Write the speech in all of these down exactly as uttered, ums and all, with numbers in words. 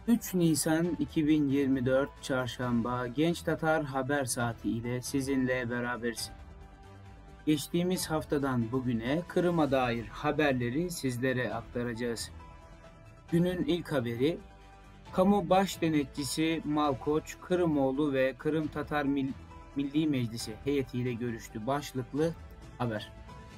üç Nisan iki bin yirmi dört Çarşamba Genç Tatar Haber Saati ile sizinle beraberiz. Geçtiğimiz haftadan bugüne Kırım'a dair haberleri sizlere aktaracağız. Günün ilk haberi, Kamu Baş Denetçisi Malkoç, Kırımoğlu ve Kırım Tatar Mil Milli Meclisi heyetiyle görüştü başlıklı haber.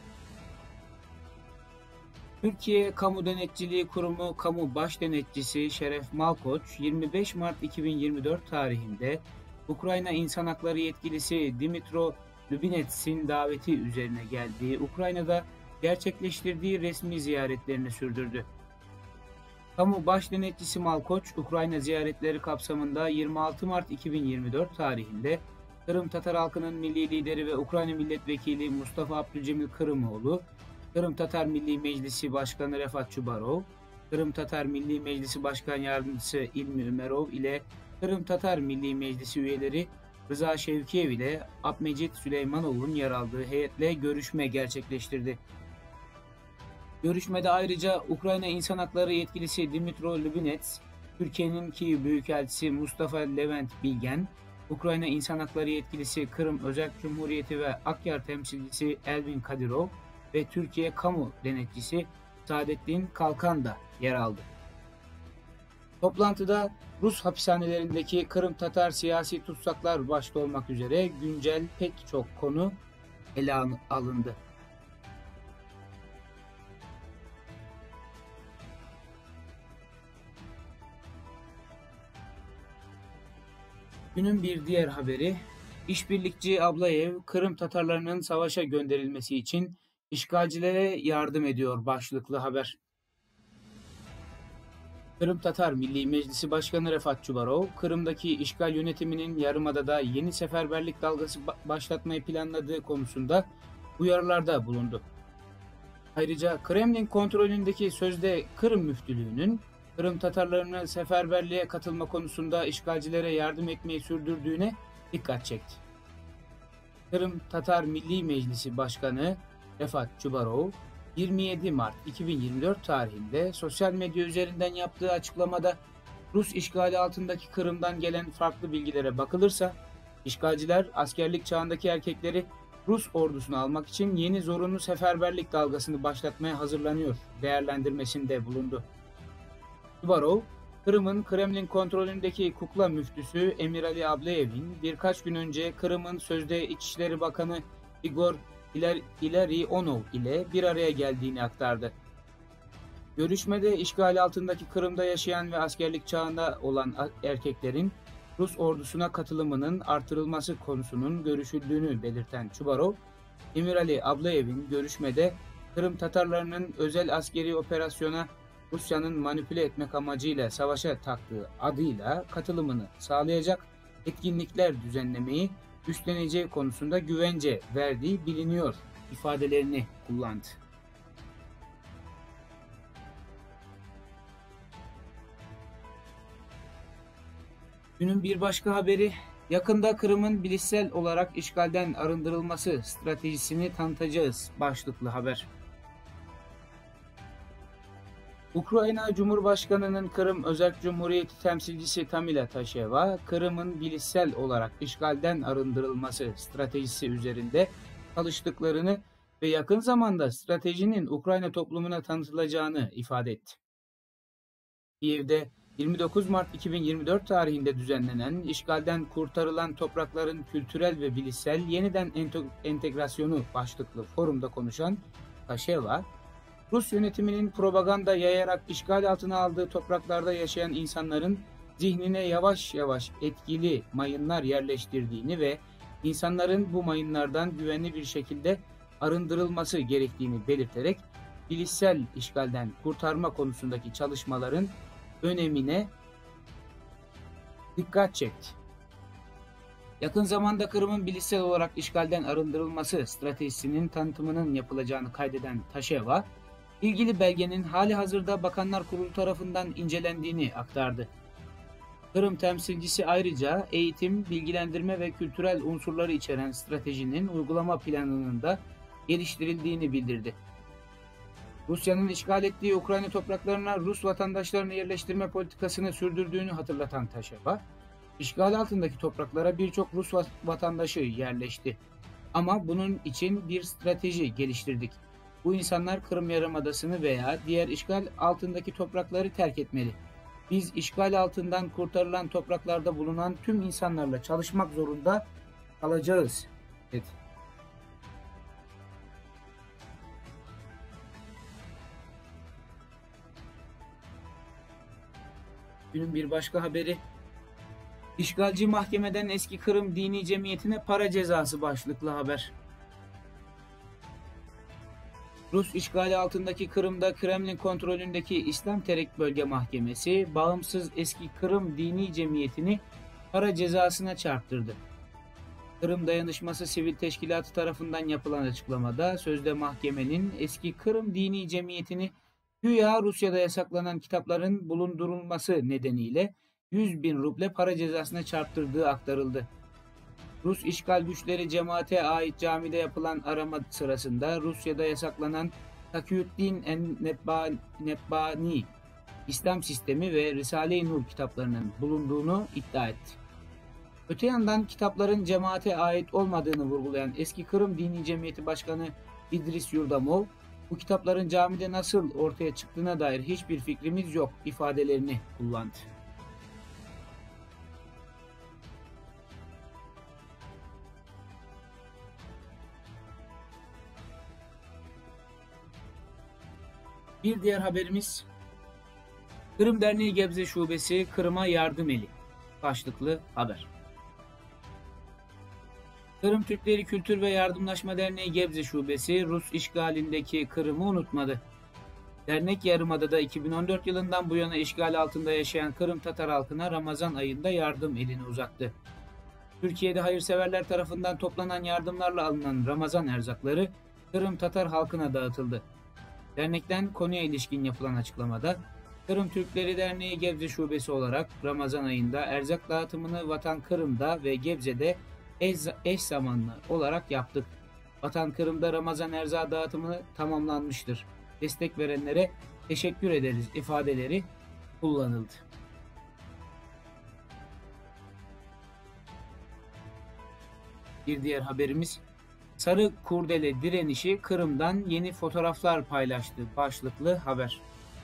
Türkiye Kamu Denetçiliği Kurumu Kamu Baş Denetçisi Şeref Malkoç, yirmi beş Mart iki bin yirmi dört tarihinde Ukrayna İnsan Hakları Yetkilisi Dmytro Lubinets'in daveti üzerine geldiği Ukrayna'da gerçekleştirdiği resmi ziyaretlerini sürdürdü. Kamu Baş Denetçisi Malkoç, Ukrayna ziyaretleri kapsamında yirmi altı Mart iki bin yirmi dört tarihinde Kırım Tatar halkının milli lideri ve Ukrayna Milletvekili Mustafa Abdülcemil Kırımoğlu, Kırım Tatar Milli Meclisi Başkanı Refat Çubarov, Kırım Tatar Milli Meclisi Başkan Yardımcısı İlmi Ömerov ile Kırım Tatar Milli Meclisi üyeleri Rıza Şevkiyev ile Abmecit Süleymanov'un yer aldığı heyetle görüşme gerçekleştirdi. Görüşmede ayrıca Ukrayna İnsan Hakları Yetkilisi Dmytro Lubinets, Türkiye'nin Kiev Büyükelçisi Mustafa Levent Bilgen, Ukrayna İnsan Hakları Yetkilisi Kırım Özerk Cumhuriyeti ve Akyar Temsilcisi Elvin Kadirov ve Türkiye Kamu Denetçisi Saadettin Kalkan da yer aldı. Toplantıda Rus hapishanelerindeki Kırım Tatar siyasi tutsaklar başta olmak üzere güncel pek çok konu ele alındı. Günün bir diğer haberi, İşbirlikçi Ablayev, Kırım Tatarlarının savaşa gönderilmesi için işgalcilere yardım ediyor başlıklı haber. Kırım Tatar Milli Meclisi Başkanı Refat Çubarov, Kırım'daki işgal yönetiminin Yarımada'da yeni seferberlik dalgası başlatmayı planladığı konusunda uyarılarda bulundu. Ayrıca Kremlin kontrolündeki sözde Kırım Müftülüğü'nün Kırım Tatarlarını seferberliğe katılma konusunda işgalcilere yardım etmeyi sürdürdüğüne dikkat çekti. Kırım Tatar Milli Meclisi Başkanı Refat Çubarov, yirmi yedi Mart iki bin yirmi dört tarihinde sosyal medya üzerinden yaptığı açıklamada Rus işgali altındaki Kırım'dan gelen farklı bilgilere bakılırsa, işgalciler askerlik çağındaki erkekleri Rus ordusuna almak için yeni zorunlu seferberlik dalgasını başlatmaya hazırlanıyor değerlendirmesinde bulundu. Çubarov, Kırım'ın Kremlin kontrolündeki kukla müftüsü Emir Ali Ableyev'in birkaç gün önce Kırım'ın sözde İçişleri Bakanı Igor İlarionov ile bir araya geldiğini aktardı. Görüşmede işgal altındaki Kırım'da yaşayan ve askerlik çağında olan erkeklerin Rus ordusuna katılımının artırılması konusunun görüşüldüğünü belirten Çubarov, Emir Ali Ableyev'in görüşmede Kırım Tatarlarının özel askeri operasyona Rusya'nın manipüle etmek amacıyla savaşa taktığı adıyla katılımını sağlayacak etkinlikler düzenlemeyi üstleneceği konusunda güvence verdiği biliniyor ifadelerini kullandı. Günün bir başka haberi, yakında Kırım'ın bilişsel olarak işgalden arındırılması stratejisini tanıtacağız başlıklı haber. Ukrayna Cumhurbaşkanı'nın Kırım Özerk Cumhuriyeti temsilcisi Tamila Taşeva, Kırım'ın bilişsel olarak işgalden arındırılması stratejisi üzerinde çalıştıklarını ve yakın zamanda stratejinin Ukrayna toplumuna tanıtılacağını ifade etti. Kiev'de yirmi dokuz Mart iki bin yirmi dört tarihinde düzenlenen işgalden kurtarılan toprakların kültürel ve bilişsel yeniden entegrasyonu başlıklı forumda konuşan Taşeva, Rus yönetiminin propaganda yayarak işgal altına aldığı topraklarda yaşayan insanların zihnine yavaş yavaş etkili mayınlar yerleştirdiğini ve insanların bu mayınlardan güvenli bir şekilde arındırılması gerektiğini belirterek bilişsel işgalden kurtarma konusundaki çalışmaların önemine dikkat çekti. Yakın zamanda Kırım'ın bilişsel olarak işgalden arındırılması stratejisinin tanıtımının yapılacağını kaydeden Taşeva, ilgili belgenin hali hazırda Bakanlar Kurulu tarafından incelendiğini aktardı. Kırım temsilcisi ayrıca eğitim, bilgilendirme ve kültürel unsurları içeren stratejinin uygulama planının da geliştirildiğini bildirdi. Rusya'nın işgal ettiği Ukrayna topraklarına Rus vatandaşlarını yerleştirme politikasını sürdürdüğünü hatırlatan Taşeva, işgal altındaki topraklara birçok Rus vatandaşı yerleşti. Ama bunun için bir strateji geliştirdik. Bu insanlar Kırım Yarımadası'nı veya diğer işgal altındaki toprakları terk etmeli. Biz işgal altından kurtarılan topraklarda bulunan tüm insanlarla çalışmak zorunda kalacağız, dedi. Günün bir başka haberi, İşgalci mahkemeden eski Kırım Dini Cemiyeti'ne para cezası başlıklı haber. Rus işgali altındaki Kırım'da Kremlin kontrolündeki İslam Terek Bölge Mahkemesi, bağımsız eski Kırım Dini Cemiyeti'ni para cezasına çarptırdı. Kırım Dayanışması Sivil Teşkilatı tarafından yapılan açıklamada, sözde mahkemenin eski Kırım Dini Cemiyeti'ni güya Rusya'da yasaklanan kitapların bulundurulması nedeniyle yüz bin ruble para cezasına çarptırdığı aktarıldı. Rus işgal güçleri cemaate ait camide yapılan arama sırasında Rusya'da yasaklanan Takiyüddin en-Nebbani, İslam Sistemi ve Risale-i Nur kitaplarının bulunduğunu iddia etti. Öte yandan kitapların cemaate ait olmadığını vurgulayan eski Kırım Dini Cemiyeti Başkanı İdris Yurdamov, bu kitapların camide nasıl ortaya çıktığına dair hiçbir fikrimiz yok ifadelerini kullandı. Bir diğer haberimiz, Kırım Derneği Gebze Şubesi Kırım'a yardım eli başlıklı haber. Kırım Türkleri Kültür ve Yardımlaşma Derneği Gebze Şubesi Rus işgalindeki Kırım'ı unutmadı. Dernek Yarımada'da iki bin on dört yılından bu yana işgal altında yaşayan Kırım Tatar halkına Ramazan ayında yardım elini uzattı. Türkiye'de hayırseverler tarafından toplanan yardımlarla alınan Ramazan erzakları Kırım Tatar halkına dağıtıldı. Dernekten konuya ilişkin yapılan açıklamada, Kırım Türkleri Derneği Gebze Şubesi olarak Ramazan ayında erzak dağıtımını Vatan Kırım'da ve Gebze'de eş, eş zamanlı olarak yaptık. Vatan Kırım'da Ramazan erzağı dağıtımı tamamlanmıştır. Destek verenlere teşekkür ederiz ifadeleri kullanıldı. Bir diğer haberimiz, Sarı Kurdele direnişi Kırım'dan yeni fotoğraflar paylaştı başlıklı haber.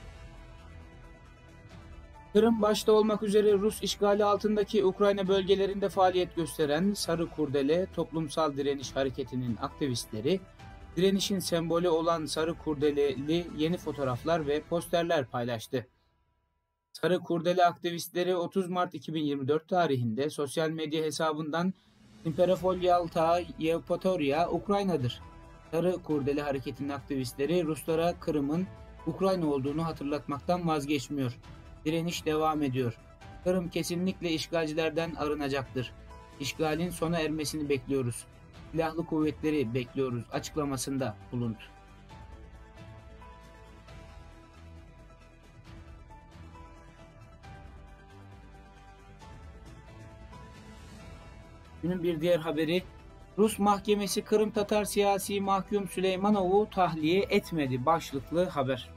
Kırım başta olmak üzere Rus işgali altındaki Ukrayna bölgelerinde faaliyet gösteren Sarı Kurdele Toplumsal Direniş Hareketi'nin aktivistleri, direnişin sembolü olan Sarı Kurdeleli yeni fotoğraflar ve posterler paylaştı. Sarı Kurdele aktivistleri otuz Mart iki bin yirmi dört tarihinde sosyal medya hesabından İmperafolyalta Yevpatoria Ukrayna'dır. Sarı Kurdele Hareketi'nin aktivistleri Ruslara Kırım'ın Ukrayna olduğunu hatırlatmaktan vazgeçmiyor. Direniş devam ediyor. Kırım kesinlikle işgalcilerden arınacaktır. İşgalin sona ermesini bekliyoruz. Silahlı kuvvetleri bekliyoruz açıklamasında bulundu. Günün bir diğer haberi, Rus mahkemesi Kırım Tatar siyasi mahkum Süleymanov'u tahliye etmedi başlıklı haber.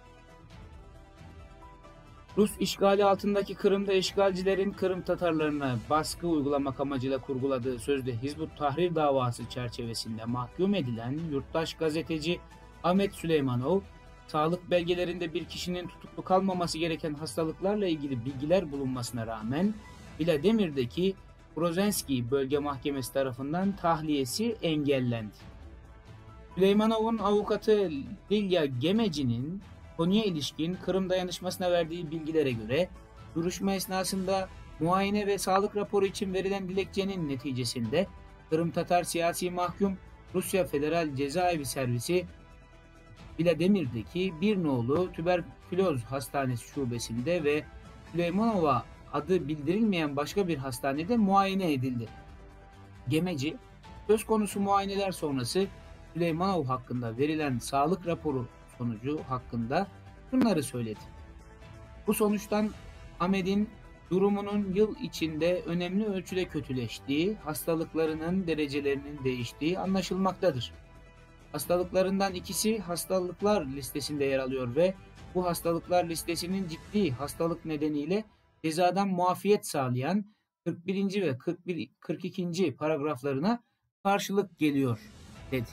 Rus işgali altındaki Kırım'da işgalcilerin Kırım Tatarlarına baskı uygulamak amacıyla kurguladığı sözde Hizbut Tahrir davası çerçevesinde mahkum edilen yurttaş gazeteci Ahmet Süleymanov, sağlık belgelerinde bir kişinin tutuklu kalmaması gereken hastalıklarla ilgili bilgiler bulunmasına rağmen Vladimir'deki Prozenski Bölge Mahkemesi tarafından tahliyesi engellendi. Süleymanov'un avukatı Lilya Gemeci'nin konuya ilişkin Kırım Dayanışması'na verdiği bilgilere göre duruşma esnasında muayene ve sağlık raporu için verilen dilekçenin neticesinde Kırım Tatar siyasi mahkum Rusya Federal Cezaevi Servisi Vladimir'deki bir nolu tüberküloz hastanesi şubesinde ve Süleymanova adı bildirilmeyen başka bir hastanede muayene edildi. Gemeci, söz konusu muayeneler sonrası Süleymanov hakkında verilen sağlık raporu sonucu hakkında şunları söyledi. Bu sonuçtan Ahmet'in durumunun yıl içinde önemli ölçüde kötüleştiği, hastalıklarının derecelerinin değiştiği anlaşılmaktadır. Hastalıklarından ikisi hastalıklar listesinde yer alıyor ve bu hastalıklar listesinin ciddi hastalık nedeniyle cezadan muafiyet sağlayan kırk birinci ve kırk bir, kırk ikinci paragraflarına karşılık geliyor dedi.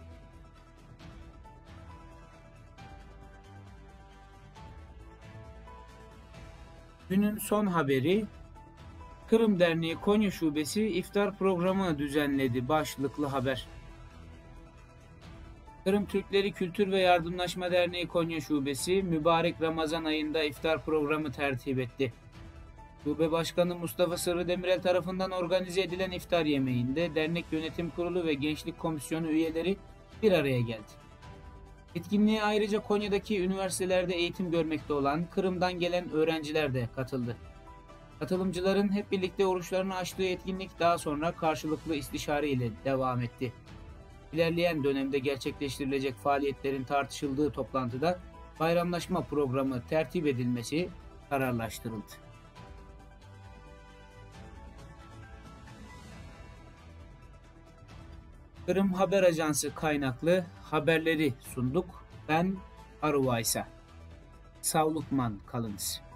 Günün son haberi, Kırım Derneği Konya Şubesi iftar programı düzenledi başlıklı haber. Kırım Türkleri Kültür ve Yardımlaşma Derneği Konya Şubesi mübarek Ramazan ayında iftar programı tertip etti. Şube Başkanı Mustafa Sırrı Demirel tarafından organize edilen iftar yemeğinde dernek yönetim kurulu ve gençlik komisyonu üyeleri bir araya geldi. Etkinliğe ayrıca Konya'daki üniversitelerde eğitim görmekte olan Kırım'dan gelen öğrenciler de katıldı. Katılımcıların hep birlikte oruçlarını açtığı etkinlik daha sonra karşılıklı istişare ile devam etti. İlerleyen dönemde gerçekleştirilecek faaliyetlerin tartışıldığı toplantıda bayramlaşma programı tertip edilmesi kararlaştırıldı. Kırım Haber Ajansı kaynaklı haberleri sunduk. Ben Aruvaysa. Sağlıkman kalınız.